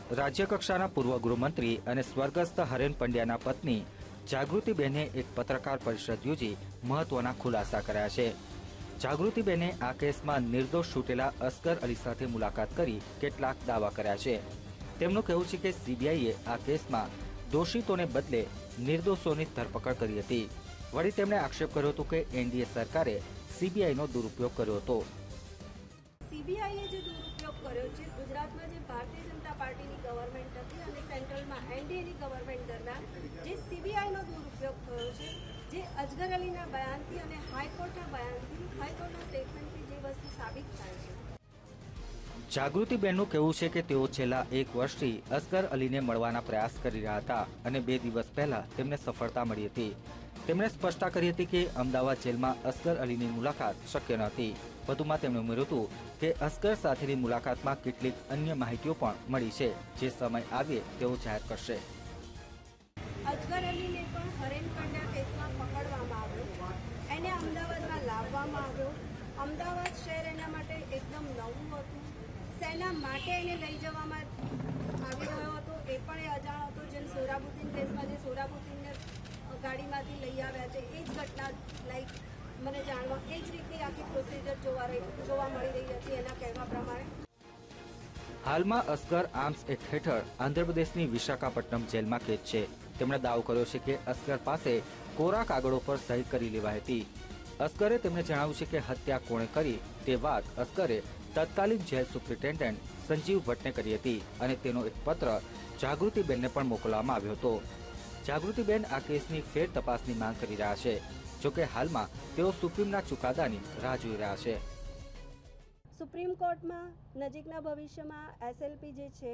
રાજ્યકક્ષાના પૂર્વ ગૃહમંત્રી અને સ્વર્ગસ્થ હરેન પંડ્યાના પત્ની જાગૃતિબેને એક પત્રકાર પરિષદ યોજી મહત્વના ખુલાસા કર્યા છે। જાગૃતિબેને આ કેસમાં નિર્દોષ છૂટેલા અસગર અલી સાથે મુલાકાત કરી કેટલાક દાવા કર્યા છે। તેમનું કહેવું છે કે સીબીઆઈએ આ કેસમાં દોષિતોને બદલે નિર્દોષોની ધરપકડ કરી હતી। વળી તેમણે આક્ષેપ કર્યો હતો કે એનડીએ સરકારે સીબીઆઈનો દુરુપયોગ કર્યો હતો। સીબીઆઈએ જે દુરુપયોગ કર્યો છે, ગુજરાતમાં જે ભારતીય જનતા પાર્ટીની ગવર્મેન્ટ હતી અને સેન્ટ્રલમાં એનડીએની ગવર્મેન્ટ દરમિયાન જે સીબીઆઈનો દુરુપયોગ થયો છે, જે અસગર અલીના બયાનથી અને હાઈકોર્ટના બયાનથી, હાઈકોર્ટના સ્ટેટમેન્ટથી જે વસ્તુ સાબિત થાય છે। જાગૃતિબેનનું કહેવું છે કે તેઓ છેલ્લા 1 વર્ષથી અસગર અલીને મળવાના પ્રયાસ કરી રહ્યા હતા અને 2 દિવસ પહેલા તેમને સફળતા મળી હતી। તેમણે સ્પષ્ટતા કરી હતી કે અમદાવાદ જેલમાં અસગર અલીની મુલાકાત શક્ય નહોતી। વધુમાં તેમણે ઉમેર્યું હતું કે અસગર સાથેની મુલાકાતમાં કેટલીક અન્ય માહિતીઓ પણ મળી છે, જે સમય આવે તેઓ જાહેર કરશે। અસગર અલીને પણ હરેન પંડ્યા કેસમાં પકડવામાં આવ્યો, એને અમદાવાદમાં લાવવામાં આવ્યો। અમદાવાદ શહેર એના માટે એકદમ નવું હતું। સેના માટે એને લઈ જવામાં આવી રહ્યો હતો એ પણ એ અજાણ હતો। જેમ સોરાબુદ્દીન કેસમાં જે સોરાબુદ્દીનને ગાડીમાંથી લઈ આવ્યા છે, એ જ ઘટના લાઈક મને જાણવા એ જ રીતે આખી પ્રોસિજર જોવા મળી રહી હતી એના કહેવા પ્રમાણે। હાલમાં અસગર આર્મ્સ એક્ટ હેઠળ આંધ્રપ્રદેશની વિશાખાપટ્ટનમ જેલમાં કેદ છે। તેમણે દાવો કર્યો છે કે અસગર પાસે કોરા કાગળો પર સહી કરી લેવાઈ હતી। અસગરે તેમને જણાવ્યું છે કે હત્યા કોણે કરી તે વાત અસગરે તત્કાલીન જેલ સુપ્રિન્ટેન્ડન્ટ સંજીવ ભટ્ટને કરી હતી અને તેનો એક પત્ર જાગૃતિબેનને પણ મોકલવામાં આવ્યો હતો। જાગૃતિબેન આ કેસની ફેર તપાસની માંગ કરી રહ્યા છે, જોકે હાલમાં તેઓ સુપ્રીમના ચુકાદાની રાહ જોઈ રહ્યા છે। સુપ્રીમ કોર્ટમાં નજીકના ભવિષ્યમાં એસએલપી જે છે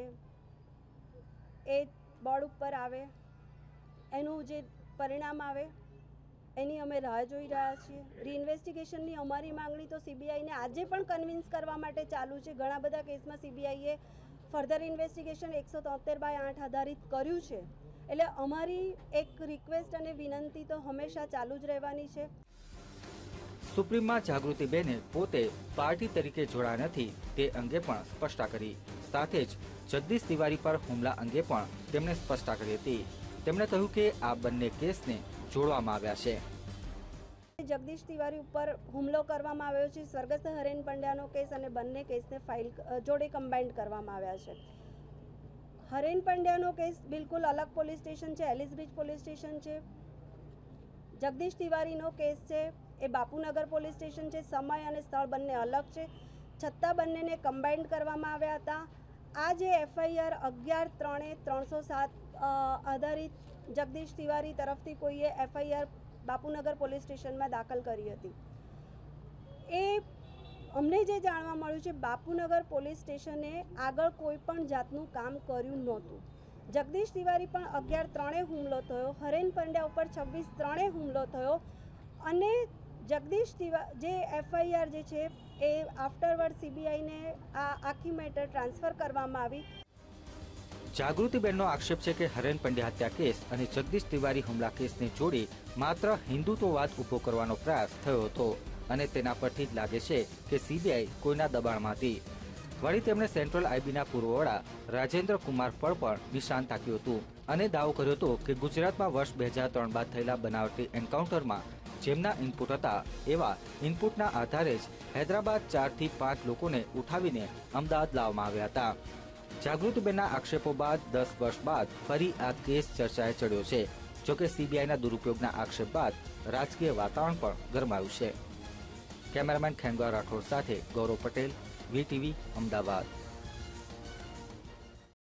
એ બોર્ડ ઉપર આવે, એનું જે પરિણામ આવે એની અમે રાહ જોઈ રહ્યા છીએ। રીઇન્વેસ્ટિગેશનની અમારી માંગણી તો સીબીઆઈને આજે પણ કન્વિન્સ કરવા માટે ચાલુ છે। ઘણા બધા કેસમાં સીબીઆઈએ ફર્ધર ઇન્વેસ્ટિગેશન 173/8 આધારિત કર્યું છે, એટલે અમારી એક રિક્વેસ્ટ અને વિનંતી તો હંમેશા ચાલુ જ રહેવાની છે। સુપ્રીમમાં જાગૃતિબેને પોતે પાર્ટી તરીકે જોડાયા નથી તે અંગે પણ સ્પષ્ટતા કરી। સાથે જ જગદીશ તિવારી પર હુમલા અંગે પણ તેમણે સ્પષ્ટતા કરી હતી। તેમણે કહ્યું કે આ બંને કેસને જોડવામાં આવ્યા છે। જગદીશ તિવારી ઉપર હુમલો કરવામાં આવ્યો છે, સ્વર્ગસ્થ હરેન પંડ્યાનો કેસ અને બંને કેસને જોડે કમ્બાઇન્ડ કરવામાં આવ્યા છે। હરેન પંડ્યાનો કેસ બિલકુલ અલગ પોલીસ સ્ટેશન છે, એલિસ બ્રિજ પોલીસ સ્ટેશન છે। જગદીશ તિવારીનો કેસ છે એ બાપુનગર પોલીસ સ્ટેશન છે। સમય અને સ્થળ બંને અલગ છે, છતાં બંનેને કમ્બાઇન્ડ કરવામાં આવ્યા હતા। આ જે એફઆઈઆર 11/3/307 આધારિત જગદીશ તિવારી તરફથી કોઈએ એફઆઈઆર બાપુનગર પોલીસ સ્ટેશનમાં દાખલ કરી હતી, એ અમને જે જાણવા મળ્યું છે બાપુનગર પોલીસ સ્ટેશને આગળ કોઈ પણ જાતનું કામ કર્યું નહોતું। જગદીશ તિવારી પણ 11/3 હુમલો થયો, હરેન પંડ્યા ઉપર 26/3 હુમલો થયો અને જગદીશ તિવારી જે એફઆઈઆર જે છે એ આફ્ટરવર્ડ સીબીઆઈને આ આખી મેટર ટ્રાન્સફર કરવામાં આવી। જાગૃતિબેનનો આક્ષેપ છે કે હરેન પંડ્યા હત્યા કેસ અને જગદીશ તિવારી હુમલા કેસને જોડી માત્ર હિન્દુત્વવાદ ઉભો કરવાનો પ્રયાસ થયો હતો અને તેના પરથી જ લાગે છે કે સીબીઆઈ કોઈના દબાણમાં હતી। વળી તેમણે સેન્ટ્રલ આઈબીના પૂર્વ વડા રાજેન્દ્ર કુમાર પર પણ નિશાન તાક્યું હતું અને દાવો કર્યો હતો કે ગુજરાતમાં વર્ષ 2003 બાદ થયેલા બનાવટી એન્કાઉન્ટરમાં જેમના ઇનપુટ હતા એવા ઇનપુટના આધારે જ હૈદરાબાદ 4 થી 5 લોકોને ઉઠાવીને અમદાવાદ લાવવામાં આવ્યા હતા। જાગૃતિબેનના આક્ષેપો બાદ 10 વર્ષ બાદ ફરી આ કેસ ચર્ચાએ ચડ્યો છે। જોકે સીબીઆઈના દુરુપયોગના આક્ષેપ બાદ રાજકીય વાતાવરણ પણ ગરમાયું છે। કેમેરામેન ખેંગા રાઠોડ સાથે ગૌરવ પટેલ, વીટીવી, અમદાવાદ।